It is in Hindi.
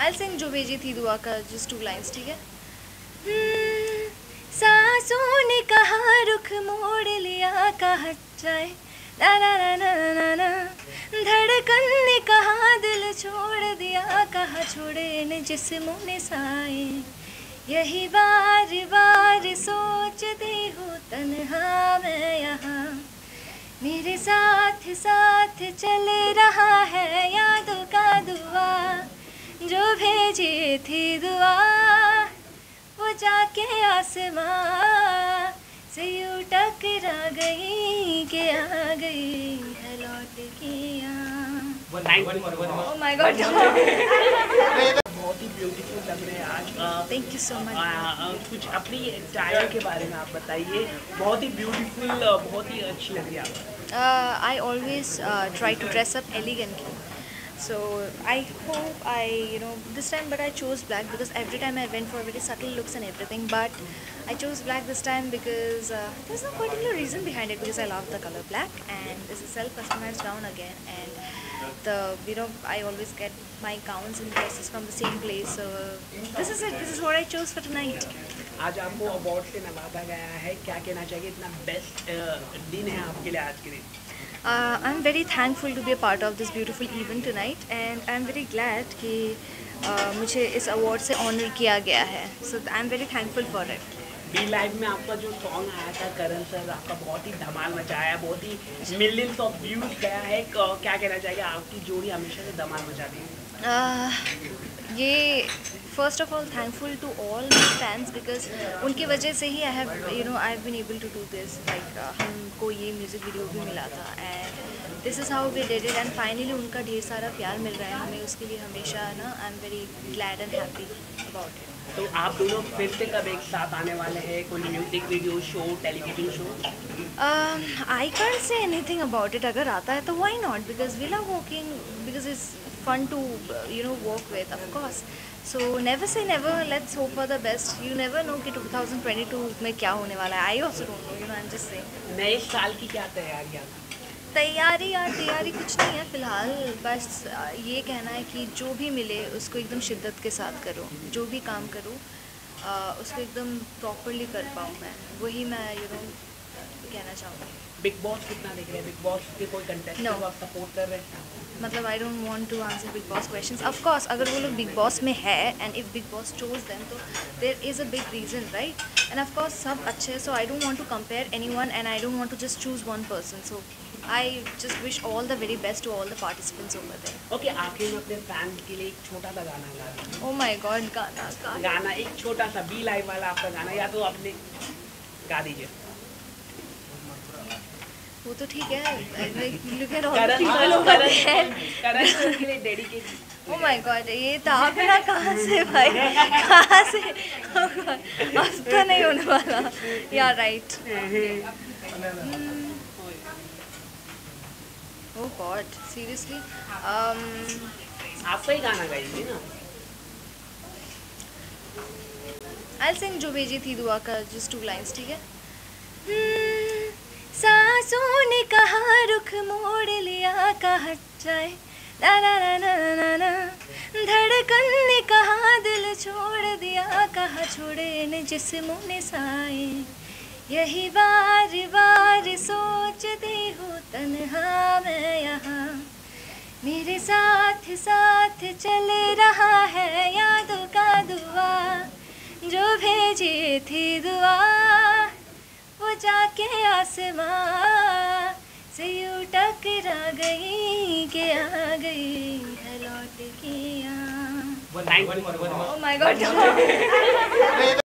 I'll sing जो भेजी थी दुआ का just 2 lines, ठीक है? सांसों ने कहा रुख मोड़ लिया कहा जाए, ना ना ना ना ना ना। धड़कन ने कहा दिल छोड़ दिया कहा छोड़े न जिस्मों ने साए। यही बार बार सोचती हूँ तन्हा मैं यहाँ, मेरे साथ साथ चल रहा है यादों का दुआ। जो भेजी थी दुआ वो जाके आसमां से यूं टकरा गई कि आ गई है लौट के यहाँ। ओह माय गॉड, बहुत ही ब्यूटीफुल लग रहे हैं आज। Thank you so much. कुछ अपनी टायर के बारे में आप बताइए। बहुत ही ब्यूटीफुल, बहुत ही अच्छी लग रही है आप। I always try to dress up elegantly. So I hope this time, but I chose black because every time I went for very subtle looks and everything. But I chose black this time because there's no particular reason behind it, because I love the color black and this is self-customized gown again. And I always get my gowns and dresses from the same place. So this is it. This is what I chose for tonight. आज आपको अवार्ड से नवाजा गया है, क्या कहना चाहिए? इतना बेस्ट दिन है आपके लिए आज के दिन। I'm very thankful to be a part of this beautiful event tonight, and I'm very glad कि मुझे इस अवार्ड से ऑनर किया गया है. So I'm very thankful for it. B live में आपका जो सॉन्ग आया था करण सर, आपका बहुत ही धमाल मचाया है, बहुत ही मिलियंस ऑफ व्यूज गया है। क्या कहना चाहिए? आपकी जोड़ी हमेशा से धमाल मचाती है। ये first of all thankful to all my fans, because उनकी वजह से ही I have been able to do this. Like हमको ये म्यूज़िक वीडियो भी मिला था and this is how we did it, and finally उनका ढेर सारा प्यार मिल रहा है हमें, उसके लिए हमेशा I am very glad and happy about it. तो आप दोनों फिर से कब एक साथ आने वाले हैं? कोई music video show, television show? I can't say anything about it. अगर आता है तो why not, because we love working, because it's fun to work with, of course. So never say never. Let's hope for the best. You never know कि 2022 में क्या होने वाला है. I also don't know. I'm just saying. नए साल की क्या तैयारियाँ? तैयारी कुछ नहीं है फिलहाल, बस ये कहना है कि जो भी मिले उसको एकदम शिद्दत के साथ करो, जो भी काम करो उसको एकदम प्रॉपरली कर पाऊँ मैं, वही मैं कहना चाहूँगी। बिग बॉस कितना देख रहे हैं? बिग बॉस के कोई कंटेस्टेंट को आप सपोर्ट कर रहे हैं? मतलब I don't want to answer big boss questions. Of course अगर वो लोग बिग बॉस में है and if big boss chose them, तो there is a big reason, right? And of course सब अच्छे, so I don't want to compare anyone and I don't want to just choose one person. So I just wish all the very best to all the participants over there. Okay, आखिर में अपने फैन के लिए एक छोटा सा गाना गा। ओह माय गॉड, गाना एक छोटा सा बी लाइव वाला आपका गाना, या तो आपने गा दीजिए। वो तो ठीक है, ओह माय गॉड, ये तो आप ना कहाँ से भाई, कहाँ से? अब तो नहीं होने वाला। या राइट। ओह गॉड, सीरियसली आपका ही गाना गाइए ना। I'll sing जो भेजी थी दुआ का just 2 lines, ठीक है? सांसों ने कहा रुख मोड़ लिया कहा जाए, ना ना ना ना ना ना। धड़कन ने कहा दिल छोड़ दिया कहा छोड़े न जिस्मों ने साए। यही बार बार सोचती हूँ तन्हा मैं यहाँ, मेरे साथ साथ चल रहा है यादों का दुआ। जो भेजी थी दुआ वो जाके आसमां से यूं टकरा गई कि आ गई है लौट के यहाँ। वो 9 ओह माय गॉड।